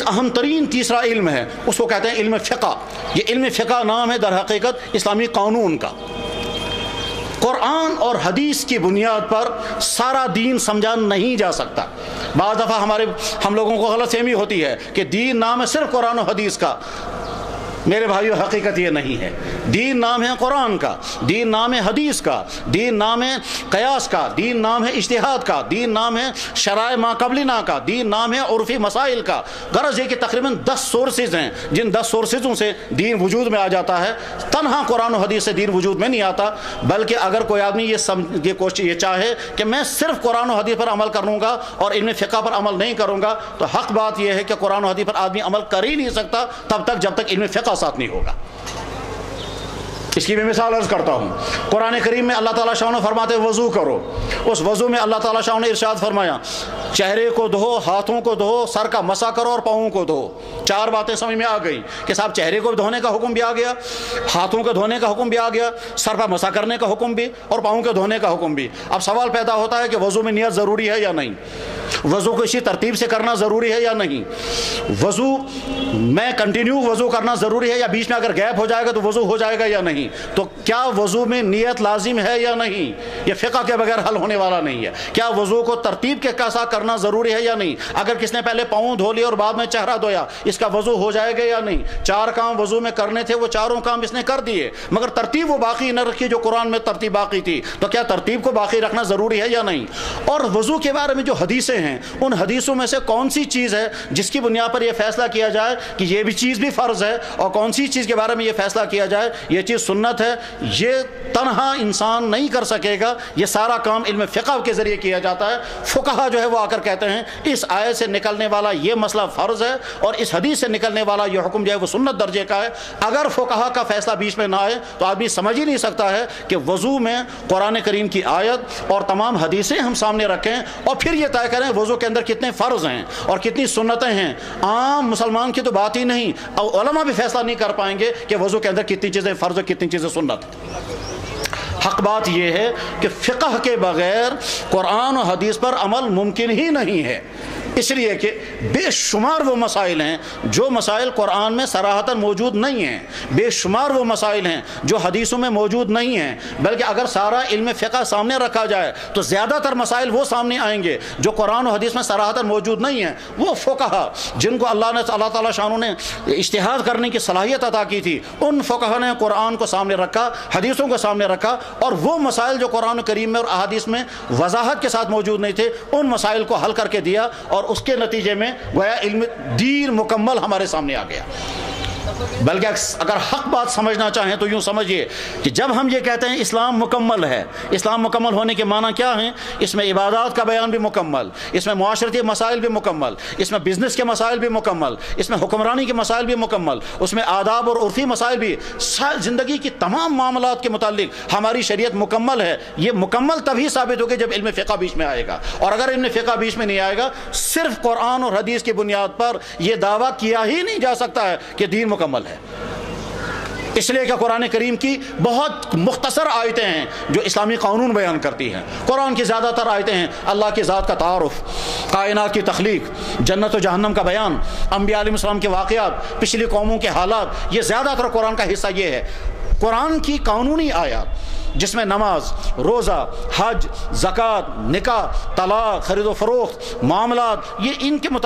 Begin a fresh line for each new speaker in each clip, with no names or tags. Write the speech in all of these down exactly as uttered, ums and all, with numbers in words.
ایک اہم ترین تیسرا علم ہے، اس کو کہتے ہیں علم فقہ۔ یہ علم فقہ نام ہے در حقیقت اسلامی قانون کا۔ قرآن اور حدیث کی بنیاد پر سارا دین سمجھا نہیں جا سکتا۔ بعض دفعہ ہمارے ہم لوگوں کو غلط فہمی ہوتی ہے کہ دین نام ہے صرف قرآن و حدیث کا۔ میرے بھائیو، حقیقت یہ نہیں ہے۔ دین نام ہے قرآن کا، دین نام ہے حدیث کا، دین نام ہے قیاس کا، دین نام ہے اجتہاد کا، دین نام ہے شرائع ما قبلنا کا، دین نام ہے عرفی مسائل کا۔ غرض یہ کہ تقریباً دس سورسز ہیں، جن دس سورسزوں سے دین وجود میں آ جاتا ہے۔ تنہا قرآن و حدیث سے دین وجود میں نہیں آتا، بلکہ اگر کوئی آدمی یہ سمجھ یہ کوشش یہ چاہے کہ میں صرف قرآن و حدیث پر عمل کروں گا اور علم فقہ پر عمل نہیں کروں گا، تو حق بات یہ ہے کہ قرآن و حدیث پر آدمی عمل کر ہی نہیں سکتا تب تک جب تک علم فقہ ساتھ نہیں ہوگا۔ اس کی میں مثال عرض کرتا ہوں۔ قرآن کریم میں اللہ تعالیٰ شاہ نے فرماتے وضو کرو، اس وضو میں اللہ تعالیٰ شاہ نے ارشاد فرمایا چہرے کو دھو، ہاتھوں کو دھو، سر کا مسح کرو اور پاؤں کو دھو۔ چار باتیں سمجھ میں آ گئی کہ صاحب چہرے کو دھونے کا حکم بھی آ گیا، ہاتھوں کو دھونے کا حکم بھی آ گیا، سر پر مسح کرنے کا حکم بھی، اور پاؤں کے دھونے کا حکم بھی۔ اب سوال پیدا ہوتا ہے کہ وضو میں نیت ضروری ہے یا نہیں؟ وضو کو اسی ترتیب سے کرنا ضروری ہے یا نہیں؟ وضو میں کنٹینیو وضو کرنا ضروری ہے یا بیچ میں اگر گیپ ہو جائے گا تو وضو ہو جائے گا یا نہیں؟ تو کیا وضو میں نیت لازم ہے یا نہیں؟ یہ فقہ کے بغیر حل ہونے والا نہیں ہے۔ کیا وضو کو ترتیب کے ساتھ کرنا ضروری ہے یا نہیں؟ اگر کس نے پہلے پاؤں دھو لیا اور بعد میں چہرہ دھویا، اس کا وضو ہو جائے گا یا نہیں؟ چار کام وضو میں کرنے تھے، وہ چاروں کام اس نے کر دیے، مگر ترتیب وہ باقی نہ رکھی جو قرآن میں ترتیب باقی تھی۔ تو کیا ترتیب کو باقی رکھنا ضروری ہے یا نہیں؟ اور وضو کے بارے میں جو حدیثیں ہیں، ان حدیثوں میں سے کون سی چیز ہے جس کی بنیاد پر یہ فیصلہ کیا جائے کہ یہ بھی چیز بھی فرض ہے، اور کون سی چیز کے بارے میں یہ فیصلہ کیا جائے یہ چیز سنت ہے؟ یہ تنہا انسان نہیں کر سکے گا، یہ سارا کام علم فقہ کے ذریعے کیا جاتا ہے۔ فقہا جو ہے وہ آ کر کہتے ہیں اس آیت سے نکلنے والا یہ مسئلہ فرض ہے اور اس حدیث سے نکلنے والا یہ حکم جو ہے وہ سنت درجے کا ہے۔ اگر فقہا کا فیصلہ بیچ میں نہ آئے تو آدمی سمجھ ہی نہیں سکتا ہے کہ وضو میں قرآن کریم کی آیت اور تمام حدیثیں ہم سامنے رکھیں اور پھر یہ طے کریں وضو کے اندر کتنے فرض ہیں اور کتنی سنتیں ہیں۔ عام مسلمان کی تو بات ہی نہیں، علماء بھی فیصلہ نہیں کر پائیں گے کہ وضو کے اندر کتنی چیزیں فرض اور کتنی چیزیں سنت۔ حق بات یہ ہے کہ فقہ کے بغیر قرآن و حدیث پر عمل ممکن ہی نہیں ہے، اس لیے کہ بے شمار وہ مسائل ہیں جو مسائل قرآن میں صراحتاً موجود نہیں ہیں، بے شمار وہ مسائل ہیں جو حدیثوں میں موجود نہیں ہیں، بلکہ اگر سارا علم فقہ سامنے رکھا جائے تو زیادہ تر مسائل وہ سامنے آئیں گے جو قرآن و حدیث میں صراحتاً موجود نہیں ہیں۔ وہ فقہا جن کو اللہ نے اللہ تعالیٰ شانوں نے اجتہاد کرنے کی صلاحیت عطا کی تھی، ان فقہا نے قرآن کو سامنے رکھا، حدیثوں کو سامنے رکھا، اور وہ مسائل جو قرآن کریم میں اور احادیث میں وضاحت کے ساتھ موجود نہیں تھے ان مسائل کو حل کر کے دیا، اور اس کے نتیجے میں گویا علم دین مکمل ہمارے سامنے آ گیا۔ بلکہ اگر حق بات سمجھنا چاہیں تو یوں سمجھیے کہ جب ہم یہ کہتے ہیں اسلام مکمل ہے، اسلام مکمل ہونے کے معنی کیا ہیں؟ اس میں عبادات کا بیان بھی مکمل، اس میں معاشرتی مسائل بھی مکمل، اس میں بزنس کے مسائل بھی مکمل، اس میں حکمرانی کے مسائل بھی مکمل، اس میں آداب اور عرفی مسائل بھی، زندگی کی تمام معاملات کے متعلق ہماری شریعت مکمل ہے۔ یہ مکمل تبھی ثابت ہوگی جب علم فقہ بیچ میں آئے گا، اور اگر علم فقہ بیچ میں نہیں آئے گا صرف قرآن اور حدیث کی بنیاد پر یہ دعویٰ کیا ہی نہیں جا سکتا ہے کہ دین مکمل ہے۔ اس لیے کہ قرآن کریم کی بہت مختصر آیتیں ہیں جو اسلامی قانون بیان کرتی ہیں۔ قرآن کی زیادہ تر آیتیں ہیں اللہ کی ذات کا تعارف، کائنات کی تخلیق، جنت و جہنم کا بیان، انبیاء علیہ السلام کے واقعات، پچھلی قوموں کے حالات، یہ زیادہ تر قرآن کا حصہ یہ ہے۔ قرآن کی قانونی آیات جس میں نماز، روزہ، حج، زکوٰۃ، نکاح، طلاق، خرید و فروخت، معاملات، یہ ان کے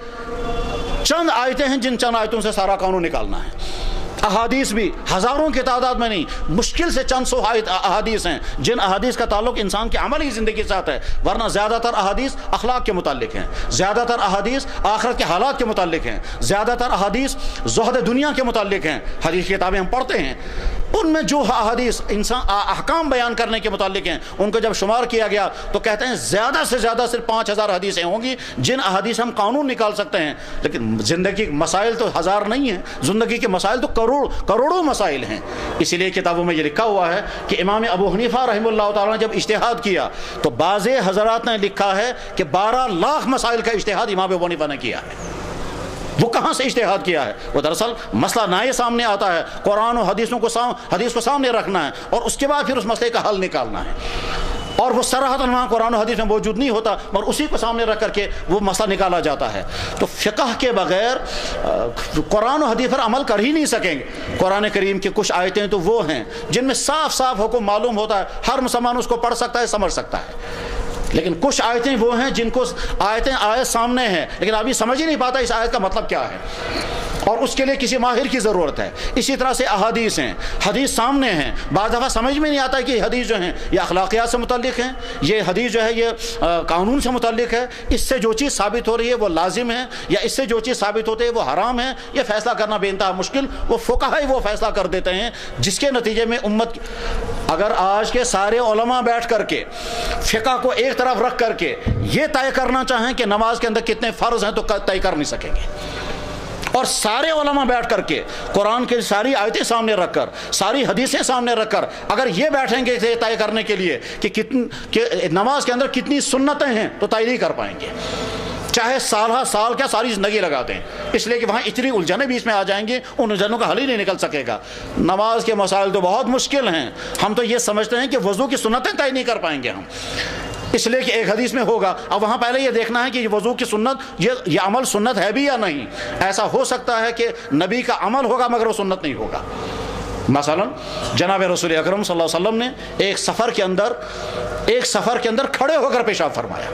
متعلق چند آیتیں ہیں جن چند آیتوں سے سارا قانون نکالنا ہے۔ احادیث بھی ہزاروں کی تعداد میں نہیں، مشکل سے چند سو احادیث ہیں جن احادیث کا تعلق انسان کی عملی زندگی کے ساتھ ہے، ورنہ زیادہ تر احادیث اخلاق کے متعلق ہیں، زیادہ تر احادیث آخرت کے حالات کے متعلق ہیں، زیادہ تر احادیث زہد دنیا کے متعلق ہیں۔ حدیث کی کتابیں ہم پڑھتے ہیں، ان میں جو احادیث انسان احکام بیان کرنے کے متعلق ہیں ان کو جب شمار کیا گیا تو کہتے ہیں زیادہ سے زیادہ صرف پانچ ہزار حدیثیں ہوں گی جن احادیث ہم قانون نکال سکتے ہیں، لیکن زندگی کے مسائل تو ہزار نہیں ہیں، زندگی کے مسائل تو کروڑ کروڑوں مسائل ہیں۔ اسی لیے کتابوں میں یہ لکھا ہوا ہے کہ امام ابو حنیفہ رحمہ اللہ تعالیٰ نے جب اجتہاد کیا تو بعض حضرات نے لکھا ہے کہ بارہ لاکھ مسائل کا اجتہاد امام ابو حنیفہ نے کیا ہے۔ وہ کہاں سے اجتہاد کیا ہے؟ وہ دراصل مسئلہ نئے سامنے آتا ہے، قرآن و حدیثوں کو سام حدیث کو سامنے رکھنا ہے اور اس کے بعد پھر اس مسئلے کا حل نکالنا ہے۔ اور وہ صراحتاً وہاں قرآن و حدیث میں موجود نہیں ہوتا، مگر اسی کو سامنے رکھ کر کے وہ مسئلہ نکالا جاتا ہے۔ تو فقہ کے بغیر قرآن و حدیث پر عمل کر ہی نہیں سکیں گے۔ قرآن کریم کی کچھ آیتیں تو وہ ہیں جن میں صاف صاف حکم معلوم ہوتا ہے، ہر مسلمان اس کو پڑھ سکتا ہے، سمجھ سکتا ہے، لیکن کچھ آیتیں وہ ہیں جن کو آیتیں آیت سامنے ہیں لیکن ابھی سمجھ ہی نہیں پاتا اس آیت کا مطلب کیا ہے، اور اس کے لیے کسی ماہر کی ضرورت ہے۔ اسی طرح سے احادیث ہیں، حدیث سامنے ہیں، بعض دفعہ سمجھ میں نہیں آتا کہ حدیث جو ہیں یہ اخلاقیات سے متعلق ہیں، یہ حدیث جو ہے یہ قانون سے متعلق ہے، اس سے جو چیز ثابت ہو رہی ہے وہ لازم ہے، یا اس سے جو چیز ثابت ہوتی ہے وہ حرام ہے۔ یہ فیصلہ کرنا بے انتہا مشکل، وہ فقہاء ہی وہ فیصلہ کر دیتے ہیں، جس کے نتیجے میں امت، اگر آج کے سارے علماء بیٹھ کر کے فقہ کو ایک طرف رکھ کر کے یہ طے کرنا چاہیں کہ نماز کے اندر کتنے فرض ہیں تو طے کر نہیں سکیں گے، اور سارے علماء بیٹھ کر کے قرآن کی ساری آیتیں سامنے رکھ کر، ساری حدیثیں سامنے رکھ کر اگر یہ بیٹھیں گے طے کرنے کے لیے کہ کتنی کہ نماز کے اندر کتنی سنتیں ہیں تو طے نہیں کر پائیں گے، چاہے سالہ سال کیا ساری زندگی لگا دیں، اس لیے کہ وہاں اتنی الجھنیں بھی اس میں آ جائیں گی، ان الجھنوں کا حل ہی نہیں نکل سکے گا۔ نماز کے مسائل تو بہت مشکل ہیں، ہم تو یہ سمجھتے ہیں کہ وضو کی سنتیں طے نہیں کر پائیں گے ہم، اس لیے کہ ایک حدیث میں ہوگا، اب وہاں پہلے یہ دیکھنا ہے کہ یہ وضو کی سنت یہ یہ عمل سنت ہے بھی یا نہیں۔ ایسا ہو سکتا ہے کہ نبی کا عمل ہوگا مگر وہ سنت نہیں ہوگا۔ مثلا جناب رسول اکرم صلی اللہ علیہ وسلم نے ایک سفر کے اندر ایک سفر کے اندر کھڑے ہو کر پیشاب فرمایا،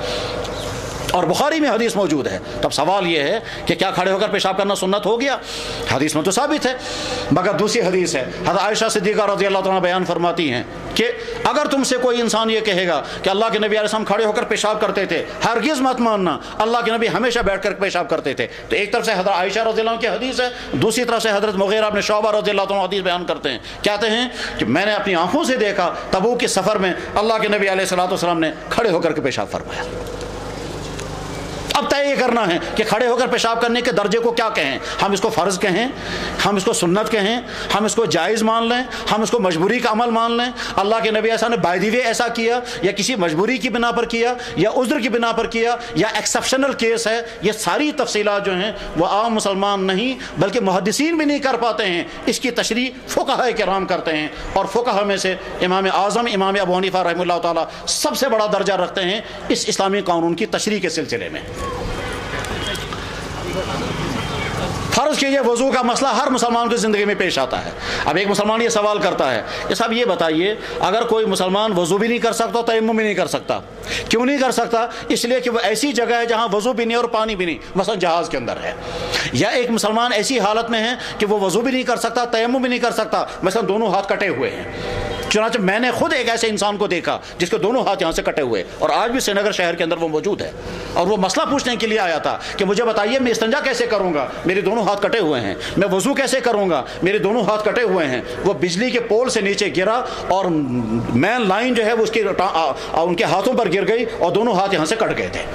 اور بخاری میں حدیث موجود ہے۔ تب سوال یہ ہے کہ کیا کھڑے ہو کر پیشاب کرنا سنت ہو گیا؟ حدیث میں تو ثابت ہے، مگر دوسری حدیث ہے، حضرت عائشہ صدیقہ رضی اللہ تعالیٰ بیان فرماتی ہیں کہ اگر تم سے کوئی انسان یہ کہے گا کہ اللہ کے نبی علیہ السلام کھڑے ہو کر پیشاب کرتے تھے، ہرگز مت ماننا، اللہ کے نبی ہمیشہ بیٹھ کر پیشاب کرتے تھے۔ تو ایک طرف سے حضرت عائشہ رضی اللہ عنہ کی حدیث ہے، دوسری طرف سے حضرت مغیرہ بن شعبہ رضی اللہ عنہ حدیث بیان کرتے ہیں، کہتے ہیں کہ میں نے اپنی آنکھوں سے دیکھا تبوک کے سفر میں اللہ کے نبی علیہ الصلوۃ والسلام نے کھڑے ہو کر کے پیشاب فرمایا۔ اب طے یہ کرنا ہے کہ کھڑے ہو کر پیشاب کرنے کے درجے کو کیا کہیں، ہم اس کو فرض کہیں، ہم اس کو سنت کہیں، ہم اس کو جائز مان لیں، ہم اس کو مجبوری کا عمل مان لیں، اللہ کے نبی ایسا نے بائی دی وے ایسا کیا، یا کسی مجبوری کی بنا پر کیا، یا عذر کی بنا پر کیا، یا ایکسیپشنل کیس ہے۔ یہ ساری تفصیلات جو ہیں وہ عام مسلمان نہیں بلکہ محدثین بھی نہیں کر پاتے ہیں، اس کی تشریح فقہاء کرام کرتے ہیں، اور فقہاء میں سے امام اعظم امام ابو حنیفہ رحمہ اللہ تعالیٰ سب سے بڑا درجہ رکھتے ہیں اس اسلامی قانون کی تشریح کے سلسلے میں۔ فرض کیجئے وضو کا مسئلہ ہر مسلمان کی زندگی میں پیش آتا ہے۔ اب ایک مسلمان یہ سوال کرتا ہے کہ صاحب یہ بتائیے، اگر کوئی مسلمان وضو بھی نہیں کر سکتا، تیمم بھی نہیں کر سکتا، کیوں نہیں کر سکتا؟ اس لیے کہ وہ ایسی جگہ ہے جہاں وضو بھی نہیں اور پانی بھی نہیں، مثلا جہاز کے اندر ہے، یا ایک مسلمان ایسی حالت میں ہے کہ وہ وضو بھی نہیں کر سکتا، تیمم بھی نہیں کر سکتا، مثلا دونوں ہاتھ کٹے ہوئے ہیں۔ چنانچہ میں نے خود ایک ایسے انسان کو دیکھا جس کے دونوں ہاتھ یہاں سے کٹے ہوئے، اور آج بھی سری نگر شہر کے اندر وہ موجود ہے، اور وہ مسئلہ پوچھنے کے لیے آیا تھا کہ مجھے بتائیے میں استنجا کیسے کروں گا، میرے دونوں ہاتھ کٹے ہوئے ہیں، میں وضو کیسے کروں گا، میرے دونوں ہاتھ کٹے ہوئے ہیں۔ وہ بجلی کے پول سے نیچے گرا اور مین لائن جو ہے وہ اس کی ان کے ہاتھوں پر گر گئی اور دونوں ہاتھ یہاں سے کٹ گئے تھے۔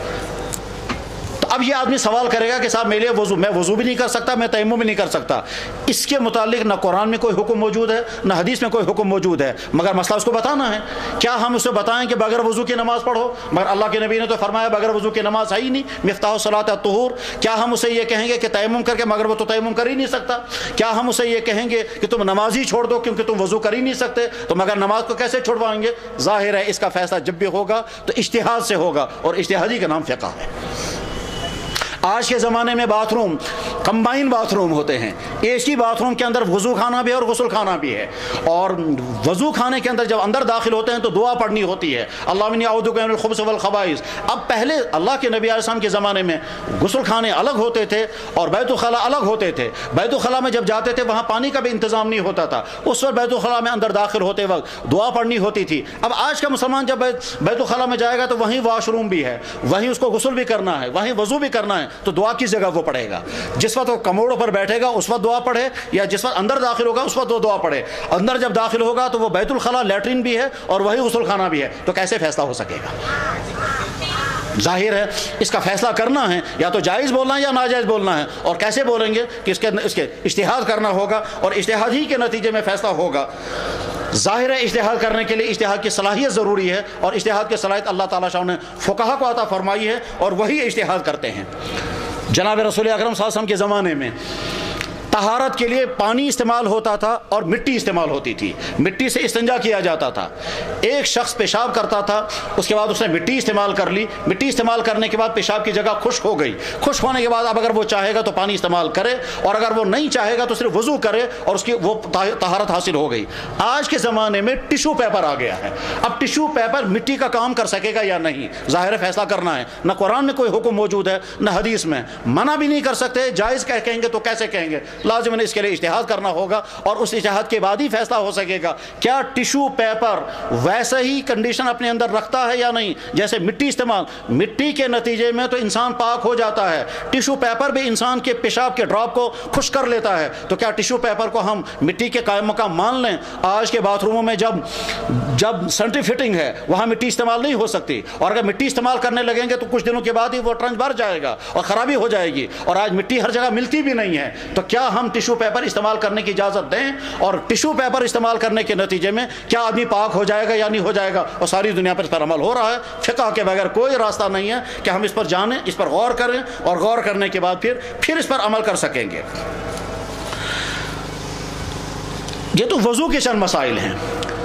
اب یہ آدمی سوال کرے گا کہ صاحب میرے وضو میں وضو بھی نہیں کر سکتا، میں تیمم بھی نہیں کر سکتا، اس کے متعلق نہ قرآن میں کوئی حکم موجود ہے نہ حدیث میں کوئی حکم موجود ہے، مگر مسئلہ اس کو بتانا ہے۔ کیا ہم اسے بتائیں کہ بغیر وضو کی نماز پڑھو؟ مگر اللہ کے نبی نے تو فرمایا بغیر وضو کی نماز ہے ہی نہیں، مفتاح الصلاۃ الطہور۔ کیا ہم اسے یہ کہیں گے کہ تیمم کر کے، مگر وہ تو تیمم کر ہی نہیں سکتا؟ کیا ہم اسے یہ کہیں گے کہ تم نماز ہی چھوڑ دو کیونکہ تم وضو کر ہی نہیں سکتے، تو مگر نماز کو کیسے چھوڑوائیں گے؟ ظاہر ہے اس کا فیصلہ جب بھی ہوگا تو اجتہاد سے ہوگا، اور اجتہادی کا نام فقہ ہے۔ آج کے زمانے میں bathroom combine bathroom ہوتے ہیں، ایک ہی باتھ روم کے اندر وضو خانہ بھی ہے اور غسل خانہ بھی ہے، اور وضو خانے کے اندر جب اندر داخل ہوتے ہیں تو دعا پڑھنی ہوتی ہے، اللہم انی اعوذ بک من الخبث والخبائث۔ اب پہلے اللہ کے نبی علیہ السلام کے زمانے میں غسل خانے الگ ہوتے تھے اور بیت الخلاء الگ ہوتے تھے۔ بیت الخلاء میں جب جاتے تھے وہاں پانی کا بھی انتظام نہیں ہوتا تھا، اس وقت بیت الخلاء میں اندر داخل ہوتے وقت دعا پڑھنی ہوتی تھی۔ اب آج کا مسلمان جب بیت الخلاء میں جائے گا تو وہیں واش روم بھی ہے، وہیں اس کو غسل بھی کرنا ہے، وہیں وضو بھی کرنا ہے، تو دعا کس جگہ وہ پڑھے گا؟ جس وقت وہ کموڑوں پر بیٹھے گا اس وقت دعا پڑھے، یا جس وقت اندر داخل ہوگا اس وقت وہ دعا پڑھے؟ اندر جب داخل ہوگا تو وہ بیت الخلاء لیٹرین بھی ہے اور وہی غسل خانہ بھی ہے، تو کیسے فیصلہ ہو سکے گا؟ ظاہر ہے اس کا فیصلہ کرنا ہے، یا تو جائز بولنا ہے یا ناجائز بولنا ہے، اور کیسے بولیں گے کہ اس کے اس کے اجتہاد کرنا ہوگا، اور اجتہاد ہی کے نتیجے میں فیصلہ ہوگا۔ ظاہر ہے اجتہاد کرنے کے لیے اجتہاد کی صلاحیت ضروری ہے، اور اجتہاد کی صلاحیت اللہ تعالیٰ شاہ نے فقہا کو عطا فرمائی ہے، اور وہی اجتہاد کرتے ہیں۔ جناب رسول اکرم صلی اللہ علیہ وسلم کے زمانے میں طہارت کے لیے پانی استعمال ہوتا تھا اور مٹی استعمال ہوتی تھی، مٹی سے استنجا کیا جاتا تھا۔ ایک شخص پیشاب کرتا تھا، اس کے بعد اس نے مٹی استعمال کر لی، مٹی استعمال کرنے کے بعد پیشاب کی جگہ خشک ہو گئی، خشک ہونے کے بعد اب اگر وہ چاہے گا تو پانی استعمال کرے، اور اگر وہ نہیں چاہے گا تو صرف وضو کرے اور اس کی وہ طہارت حاصل ہو گئی۔ آج کے زمانے میں ٹیشو پیپر آ گیا ہے، اب ٹیشو پیپر مٹی کا کام کر سکے گا یا نہیں، ظاہر فیصلہ کرنا ہے۔ نہ قرآن میں کوئی حکم موجود ہے نہ حدیث میں، منع بھی نہیں کر سکتے، جائز کہیں گے تو کیسے کہیں گے، لازم اس کے لیے اجتہاد کرنا ہوگا، اور اس اجتہاد کے بعد ہی فیصلہ ہو سکے گا کیا ٹیشو پیپر ویسا ہی کنڈیشن اپنے اندر رکھتا ہے یا نہیں۔ جیسے مٹی استعمال، مٹی کے نتیجے میں تو انسان پاک ہو جاتا ہے، ٹیشو پیپر بھی انسان کے پیشاب کے ڈراپ کو خشک کر لیتا ہے، تو کیا ٹیشو پیپر کو ہم مٹی کے قائم مقام مان لیں؟ آج کے باتھ روموں میں جب جب سینٹری فٹنگ ہے وہاں مٹی استعمال نہیں ہو سکتی، اور اگر مٹی استعمال کرنے لگیں گے تو کچھ دنوں کے بعد ہی وہ ٹرنچ بھر جائے گا اور خرابی ہو جائے گی، اور آج مٹی ہر جگہ ملتی بھی نہیں ہے، تو کیا ہم ٹیشو پیپر استعمال کرنے کی اجازت دیں؟ اور ٹیشو پیپر استعمال کرنے کے نتیجے میں کیا آدمی پاک ہو جائے گا یا نہیں ہو جائے گا؟ اور ساری دنیا پر اس پر عمل ہو رہا ہے، فقہ کے بغیر کوئی راستہ نہیں ہے کہ ہم اس پر جانیں، اس پر غور کریں، اور غور کرنے کے بعد پھر پھر اس پر عمل کر سکیں گے۔ یہ تو وضو کے چند مسائل ہیں۔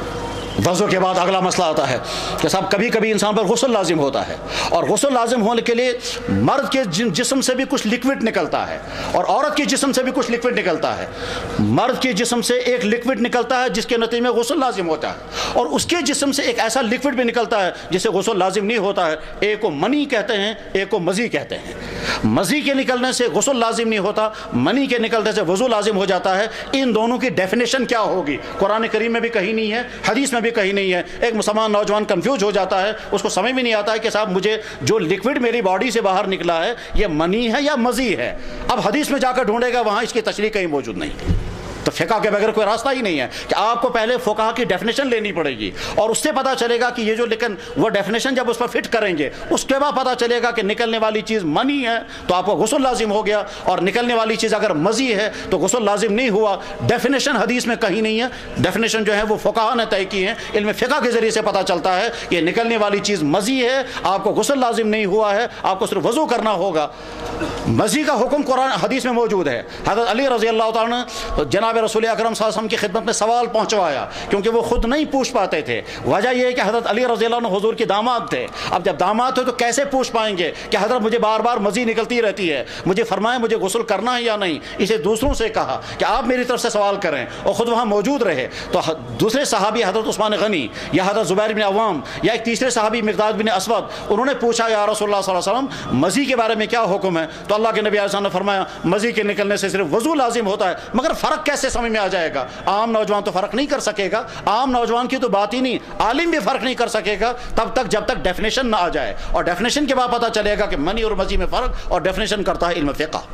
وضو کے بعد اگلا مسئلہ آتا ہے کہ صاحب کبھی کبھی انسان پر غسل لازم ہوتا ہے، اور غسل لازم ہونے کے لیے مرد کے جسم سے بھی کچھ لکوڈ نکلتا ہے اور عورت کے جسم سے بھی کچھ لکوڈ نکلتا ہے۔ مرد کے جسم سے ایک لکوڈ نکلتا ہے جس کے نتیجے میں غسل لازم ہوتا ہے، اور اس کے جسم سے ایک ایسا لکوڈ بھی نکلتا ہے جسے غسل لازم نہیں ہوتا ہے۔ ایک کو منی کہتے ہیں، ایک کو مزی کہتے ہیں۔ مزی کے نکلنے سے غسل لازم نہیں ہوتا، منی کے نکلنے سے وضو لازم ہو جاتا ہے۔ ان دونوں کی ڈیفینیشن کیا ہوگی؟ قرآن کریم میں بھی کہیں نہیں ہے، حدیث میں بھی کہیں نہیں ہے۔ ایک مسلمان نوجوان کنفیوز ہو جاتا ہے، اس کو سمجھ میں نہیں آتا ہے کہ صاحب مجھے جو لکوڈ میری باڈی سے باہر نکلا ہے یہ منی ہے یا مزی ہے۔ اب حدیث میں جا کر ڈھونڈے گا، وہاں اس کی تشریح کہیں موجود نہیں۔ تو فقہ کے بغیر کوئی راستہ ہی نہیں ہے کہ آپ کو پہلے فقہ کی ڈیفینیشن لینی پڑے گی، اور اس سے پتہ چلے گا کہ یہ جو لیکن وہ ڈیفینیشن جب اس پر فٹ کریں گے اس کے بعد پتہ چلے گا کہ نکلنے والی چیز منی ہے تو آپ کو غسل لازم ہو گیا، اور نکلنے والی چیز اگر مزی ہے تو غسل لازم نہیں ہوا۔ ڈیفینیشن حدیث میں کہیں نہیں ہے، ڈیفینیشن جو ہے وہ فقہاء نے طے کی ہے، علم فقہ کے ذریعے سے پتہ چلتا ہے کہ نکلنے والی چیز مزی ہے، آپ کو غسل لازم نہیں ہوا ہے، آپ کو صرف وضو کرنا ہوگا۔ مزی کا حکم قرآن حدیث میں موجود ہے۔ حضرت علی رضی اللہ تعالیٰ نے جناب رسول اکرم صلی اللہ علیہ وسلم کی خدمت میں سوال پہنچوایا، کیونکہ وہ خود نہیں پوچھ پاتے تھے۔ وجہ یہ ہے کہ حضرت علی رضی اللہ عنہ حضور کے داماد تھے، اب جب داماد تھے تو کیسے پوچھ پائیں گے کہ حضرت مجھے بار بار مزی نکلتی رہتی ہے، مجھے فرمائیں مجھے غسل کرنا ہے یا نہیں۔ اسے دوسروں سے کہا کہ آپ میری طرف سے سوال کریں، اور خود وہاں موجود رہے۔ تو دوسرے صحابی حضرت عثمان غنی یا حضرت زبیر بن عوام یا ایک تیسرے صحابی مقداد بن اسود، انہوں نے پوچھا یا رسول اللہ صلی اللہ علیہ وسلم مزی کے بارے میں کیا حکم ہے؟ تو اللہ کے نبی علیہ السلام نے فرمایا مزی کے نکلنے سے صرف وضو لازم ہوتا ہے۔ مگر فرق کیسے سمجھ میں آ جائے گا؟ عام نوجوان تو فرق نہیں کر سکے گا، عام نوجوان کی تو بات ہی نہیں، عالم بھی فرق نہیں کر سکے گا تب تک جب تک ڈیفینیشن نہ آ جائے، اور ڈیفینیشن کے بعد پتہ چلے گا کہ منی اور مزی میں فرق، اور ڈیفینیشن کرتا ہے علم فقہ۔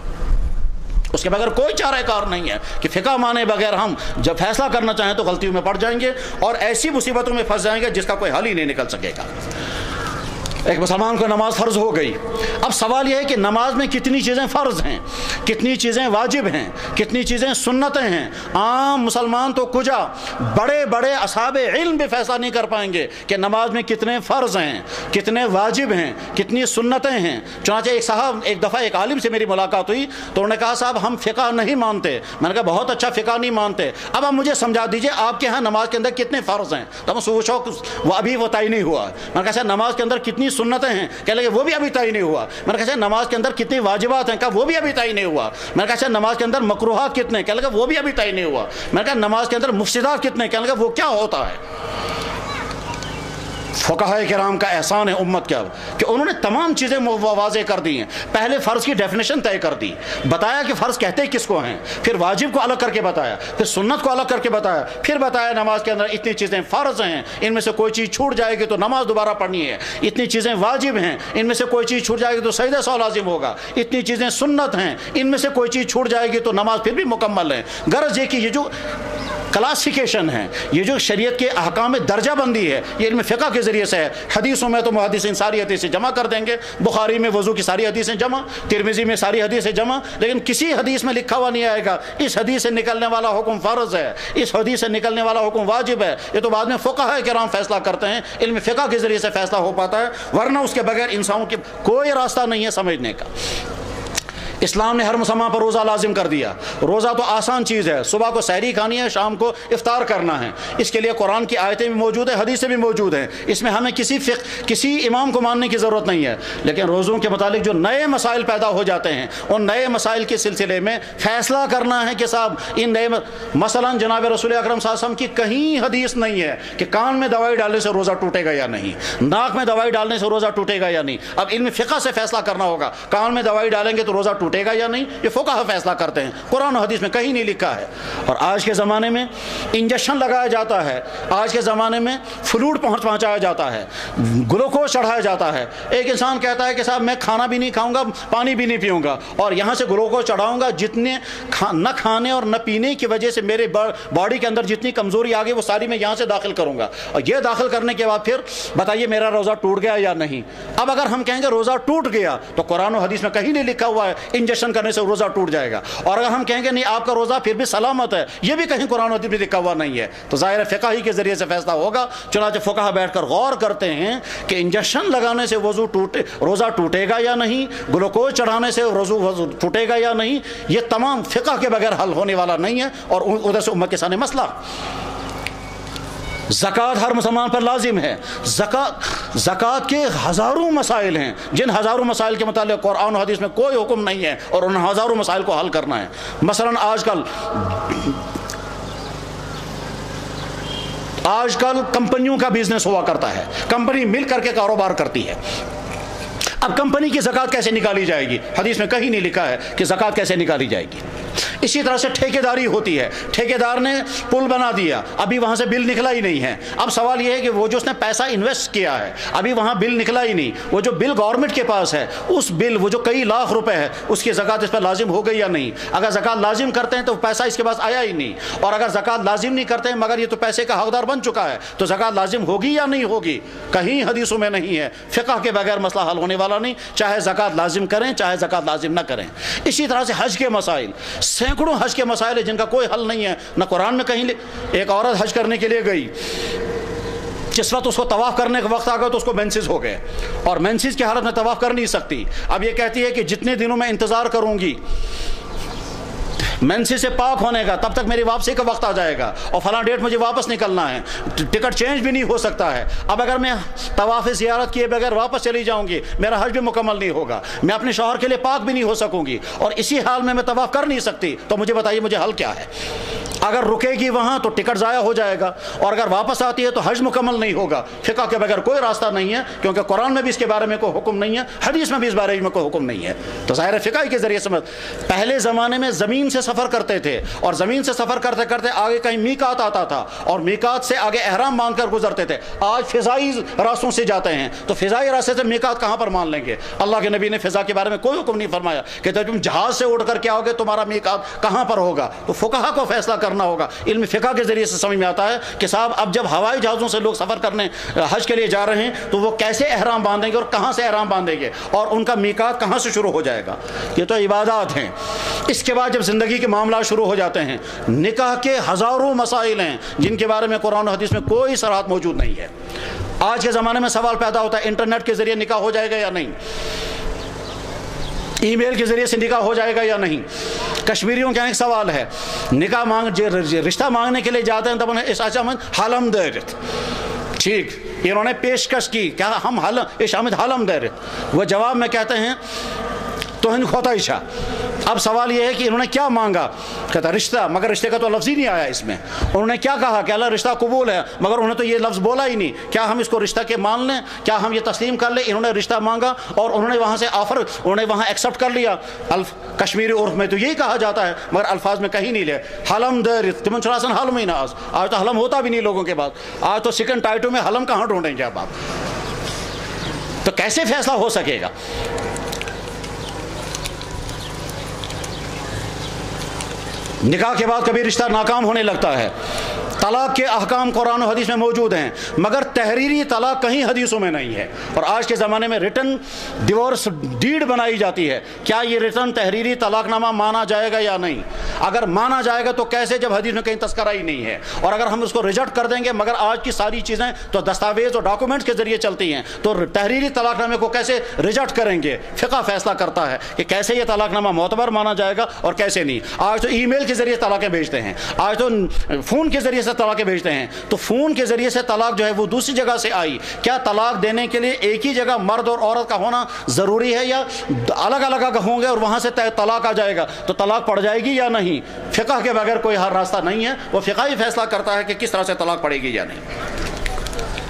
اس کے بغیر کوئی چارہ کار نہیں ہے کہ فقہ مانے بغیر ہم جب فیصلہ کرنا چاہیں تو غلطیوں میں پڑ جائیں گے اور ایسی مصیبتوں میں پھنس جائیں گے جس کا کوئی حل ہی نہیں نکل سکے گا۔ ایک مسلمان کو نماز فرض ہو گئی، اب سوال یہ ہے کہ نماز میں کتنی چیزیں فرض ہیں، کتنی چیزیں واجب ہیں، کتنی چیزیں سنتیں ہیں۔ عام مسلمان تو کجا بڑے بڑے اصحاب علم بھی فیصلہ نہیں کر پائیں گے کہ نماز میں کتنے فرض ہیں، کتنے واجب ہیں، کتنی سنتیں ہیں۔ چنانچہ ایک صاحب ایک دفعہ ایک عالم سے میری ملاقات ہوئی تو انہوں نے کہا صاحب ہم فقہ نہیں مانتے۔ میں نے کہا بہت اچھا، فقہ نہیں مانتے، اب آپ مجھے سمجھا دیجئے آپ کے ہاں نماز کے اندر کتنے فرض ہیں۔ تو میں سوچو وہ ابھی وہ طے نہیں ہوا۔ میں نے کہا نماز کے اندر کتنی سنتیں ہیں؟ کہہ لگے وہ بھی ابھی طے نہیں ہوا۔ میں نے کہا نماز کے اندر کتنی واجبات ہیں؟ کہا وہ بھی ابھی طے نہیں ہوا۔ میں نے کہا نماز کے اندر مکروہات کتنے؟ کہہ لگا وہ بھی ابھی طے نہیں ہوا۔ میں نے کہا نماز کے اندر مفسدات کتنے؟ کہہ لگا وہ کیا ہوتا ہے؟ فقہائے کرام کا احسان ہے امت کیا کہ انہوں نے تمام چیزیں واضح کر دی ہیں۔ پہلے فرض کی ڈیفینیشن طے کر دی، بتایا کہ فرض کہتے کس کو ہیں، پھر واجب کو الگ کر کے بتایا، پھر سنت کو الگ کر کے بتایا، پھر بتایا نماز کے اندر اتنی چیزیں فرض ہیں، ان میں سے کوئی چیز چھوٹ جائے گی تو نماز دوبارہ پڑھنی ہے، اتنی چیزیں واجب ہیں، ان میں سے کوئی چیز چھوٹ جائے گی تو سجدہ سو لازم ہوگا، اتنی چیزیں سنت ہیں، ان میں سے کوئی چیز چھوٹ جائے گی تو نماز پھر بھی مکمل ہے۔ غرض یہ کہ یہ جو کلاسیفیکیشن ہے، یہ جو شریعت کے احکام میں درجہ بندی ہے، یہ علم فقہ کے ذریعے سے ہے۔ حدیثوں میں تو محدثین ساری حدیثیں جمع کر دیں گے، بخاری میں وضو کی ساری حدیثیں جمع، ترمذی میں ساری حدیثیں جمع، لیکن کسی حدیث میں لکھا ہوا نہیں آئے گا اس حدیث سے نکلنے والا حکم فرض ہے، اس حدیث سے نکلنے والا حکم واجب ہے۔ یہ تو بعد میں فقہاء کرام فیصلہ کرتے ہیں، علم فقہ کے ذریعے سے فیصلہ ہو پاتا ہے، ورنہ اس کے بغیر انسانوں کے کوئی راستہ نہیں ہے سمجھنے کا۔ اسلام نے ہر مسلمان پر روزہ لازم کر دیا. روزہ تو آسان چیز ہے، صبح کو سحری کھانی ہے، شام کو افطار کرنا ہے. اس کے لیے قرآن کی آیتیں بھی موجود ہیں، حدیثیں بھی موجود ہیں. اس میں ہمیں کسی فقہ کسی امام کو ماننے کی ضرورت نہیں ہے. لیکن روزوں کے متعلق جو نئے مسائل پیدا ہو جاتے ہیں، ان نئے مسائل کے سلسلے میں فیصلہ کرنا ہے کہ صاحب ان نئے مثلا جناب رسول اکرم صلی اللہ علیہ وسلم کی کہیں حدیث نہیں ہے کہ کان میں دوائی ڈالنے سے روزہ ٹوٹے گا یا نہیں، ناک میں دوائی ڈالنے سے روزہ ٹوٹے گا یا نہیں. اب علم فقہ سے فیصلہ کرنا ہوگا، کان میں دوائی ڈالیں گے تو روزہ ٹوٹے گا یا نہیں، یہ فقہ فیصلہ کرتے ہیں. قرآن و حدیث میں کہیں نہیں لکھا ہے. اور آج کے زمانے میں انجیکشن لگایا جاتا ہے، آج کے زمانے میں فلوڈ پہنچ پہنچایا جاتا ہے، گلوکوز چڑھایا جاتا ہے. ایک انسان کہتا ہے کہ صاحب میں کھانا بھی نہیں کھاؤں گا، پانی بھی نہیں پیوں گا، اور یہاں سے گلوکوز چڑھاؤں گا، جتنے نہ کھانے اور نہ پینے کی وجہ سے میرے باڈی کے اندر جتنی کمزوری آ گئی وہ ساری میں یہاں سے داخل کروں گا، اور یہ داخل کرنے کے بعد پھر بتائیے میرا روزہ ٹوٹ گیا یا نہیں. اب اگر ہم کہیں گے روزہ ٹوٹ گیا تو قرآن و حدیث میں کہیں نہیں لکھا ہوا ہے انجیکشن کرنے سے روزہ ٹوٹ جائے گا. اور اگر ہم کہیں گے نہیں آپ کا روزہ پھر بھی سلامت ہے، یہ بھی کہیں قرآن و حدیث میں لکھا ہوا نہیں ہے. تو ظاہر فقہ ہی کے ذریعے سے فیصلہ ہوگا. چنانچہ فقہ بیٹھ کر غور کرتے ہیں کہ انجیکشن لگانے سے وضو ٹوٹے روزہ ٹوٹے گا یا نہیں، گلوکوز چڑھانے سے وضو وضو ٹوٹے گا یا نہیں. یہ تمام فقہ کے بغیر حل ہونے والا نہیں ہے. اور ادھر سے امت کے سامنے مسئلہ زکوٰۃ ہر مسلمان پر لازم ہے. زکوٰۃ زکوٰۃ کے ہزاروں مسائل ہیں، جن ہزاروں مسائل کے متعلق قرآن و حدیث میں کوئی حکم نہیں ہے، اور ان ہزاروں مسائل کو حل کرنا ہے. مثلا آج کل آج کل کمپنیوں کا بزنس ہوا کرتا ہے، کمپنی مل کر کے کاروبار کرتی ہے. اب کمپنی کی زکوٰۃ کیسے نکالی جائے گی؟ حدیث میں کہیں نہیں لکھا ہے کہ زکوٰۃ کیسے نکالی جائے گی. اسی طرح سے ٹھیکیداری ہوتی ہے، ٹھیکیدار نے پل بنا دیا، ابھی وہاں سے بل نکلا ہی نہیں ہے. اب سوال یہ ہے کہ وہ جو اس نے پیسہ انویسٹ کیا ہے ابھی وہاں بل نکلا ہی نہیں، وہ جو بل گورنمنٹ کے پاس ہے اس بل وہ جو کئی لاکھ روپے ہے اس کی زکوٰۃ اس پر لازم ہو گئی یا نہیں. اگر زکوٰۃ لازم کرتے ہیں تو پیسہ اس کے پاس آیا ہی نہیں، اور اگر زکوٰۃ لازم نہیں کرتے ہیں مگر یہ تو پیسے کا حقدار بن چکا ہے تو زکوٰۃ لازم ہوگی یا نہیں ہوگی؟ کہیں حدیثوں میں نہیں ہے. فقہ کے بغیر مسئلہ حل ہونے والا نہیں، چاہے زکوٰۃ لازم کریں چاہے زکوٰۃ لازم نہ کریں. اسی طرح سے حج کے مسائل، سینکڑوں حج کے مسائل ہیں جن کا کوئی حل نہیں ہے، نہ قرآن میں کہیں. ایک عورت حج کرنے کے لیے گئی، جس وقت اس کو طواف کرنے کا وقت آ گیا تو اس کو مینسز ہو گئے، اور مینسز کی حالت میں طواف کر نہیں سکتی. اب یہ کہتی ہے کہ جتنے دنوں میں انتظار کروں گی مینسی سے پاک ہونے کا تب تک میری واپسی کا وقت آ جائے گا، اور فلاں ڈیٹ مجھے واپس نکلنا ہے، ٹکٹ چینج بھی نہیں ہو سکتا ہے. اب اگر میں طواف زیارت کیے بغیر واپس چلی جاؤں گی میرا حج بھی مکمل نہیں ہوگا، میں اپنے شوہر کے لیے پاک بھی نہیں ہو سکوں گی، اور اسی حال میں میں طواف کر نہیں سکتی. تو مجھے بتائیے مجھے حل کیا ہے؟ اگر رکے گی وہاں تو ٹکٹ ضائع ہو جائے گا، اور اگر واپس آتی ہے تو حج مکمل نہیں ہوگا. فقہ کے بغیر کوئی راستہ نہیں ہے، کیونکہ قرآن میں بھی اس کے بارے میں کوئی حکم نہیں ہے، حدیث میں بھی اس بارے میں کوئی حکم نہیں ہے. تو ظاہر فقہ کے ذریعے سے پہلے زمانے میں زمین سے سفر کرتے تھے، اور زمین سے سفر کرتے کرتے آگے کہیں میقات آتا تھا، اور میقات سے آگے احرام مان کر گزرتے تھے. آج فضائی راستوں سے جاتے ہیں تو فضائی راستے سے میقات کہاں پر مان لیں گے؟ اللہ کے نبی نے فضا کے بارے میں کوئی حکم نہیں فرمایا کہ تم جہاز سے اڑ کر کے آؤ گے تمہارا میقات کہاں پر ہوگا. تو فقہا کو فیصلہ کرنا ہوگا. علم فقہ کے ذریعے سے سمجھ میں آتا ہے کہ صاحب اب جب ہوائی جہازوں سے لوگ سفر کرنے حج کے لیے جا رہے ہیں تو وہ کیسے احرام باندھیں گے اور کہاں سے احرام باندھیں گے، اور ان کا میقات کہاں سے شروع ہو جائے گا. یہ تو عبادات ہیں. اس کے بعد جب زندگی کے معاملات شروع ہو جاتے ہیں، نکاح کے ہزاروں مسائل ہیں جن کے بارے میں قرآن و حدیث میں کوئی صراحت موجود نہیں ہے. آج کے زمانے میں سوال پیدا ہوتا ہے انٹرنیٹ کے ذریعے نکاح ہو جائے گا یا نہیں، ای میل کے ذریعے سے نکاح ہو جائے گا یا نہیں. کشمیریوں کا ایک سوال ہے، نکاح مانگ رشتہ مانگنے کے لیے جاتے ہیں تب انہیں اس آچامد حلم دیرت، ٹھیک انہوں نے پیشکش کی کیا ہم حلم اس آمد حلم دیرت، وہ جواب میں کہتے ہیں تو ہند کھوتا عشا. اب سوال یہ ہے کہ انہوں نے کیا مانگا، کہتا رشتہ، مگر رشتے کا تو لفظ ہی نہیں آیا اس میں. انہوں نے کیا کہا کہ اللہ رشتہ قبول ہے، مگر انہوں نے تو یہ لفظ بولا ہی نہیں. کیا ہم اس کو رشتہ کے مان لیں، کیا ہم یہ تسلیم کر لیں؟ انہوں نے رشتہ مانگا اور انہوں نے وہاں سے آفر انہوں نے وہاں ایکسیپٹ کر لیا. الف کشمیری عرف میں تو یہی کہا جاتا ہے مگر الفاظ میں کہیں نہیں لے. حلم در تمن چلاسن حلم ہی نہ آج آج تو حلم ہوتا بھی نہیں لوگوں کے بعد. آج تو سکن ٹائٹو میں حلم کہاں ڈھونڈیں گے اب آپ؟ تو کیسے فیصلہ ہو سکے گا؟ نکاح کے بعد کبھی رشتہ ناکام ہونے لگتا ہے. طلاق کے احکام قرآن و حدیث میں موجود ہیں مگر تحریری طلاق کہیں حدیثوں میں نہیں ہے. اور آج کے زمانے میں ریٹن ڈیورس ڈیڈ بنائی جاتی ہے. کیا یہ ریٹن تحریری طلاق نامہ مانا جائے گا یا نہیں؟ اگر مانا جائے گا تو کیسے جب حدیث میں کہیں تذکرہ ہی نہیں ہے؟ اور اگر ہم اس کو ریجیکٹ کر دیں گے مگر آج کی ساری چیزیں تو دستاویز اور ڈاکومنٹس کے ذریعے چلتی ہیں، تو تحریری طلاق نامے کو کیسے ریجیکٹ کریں گے؟ فقہ فیصلہ کرتا ہے کہ کیسے یہ طلاق نامہ معتبر مانا جائے گا اور کیسے نہیں۔ آج تو ای میل کے ذریعے طلاقیں بھیجتے ہیں، آج تو فون کے ذریعے سے طلاقیں بھیجتے ہیں، تو فون کے ذریعے سے طلاق جو ہے وہ دوسری جگہ سے آئی، کیا طلاق دینے کے لیے ایک ہی جگہ مرد اور عورت کا ہونا ضروری ہے یا الگ الگ اگر ہوں گے اور وہاں سے طلاق آ جائے گا تو طلاق پڑ جائے گی یا نہیں؟ فقہ کے بغیر کوئی ہر راستہ نہیں ہے، وہ فقہی فیصلہ کرتا ہے کہ کس طرح سے طلاق پڑے گی یا نہیں۔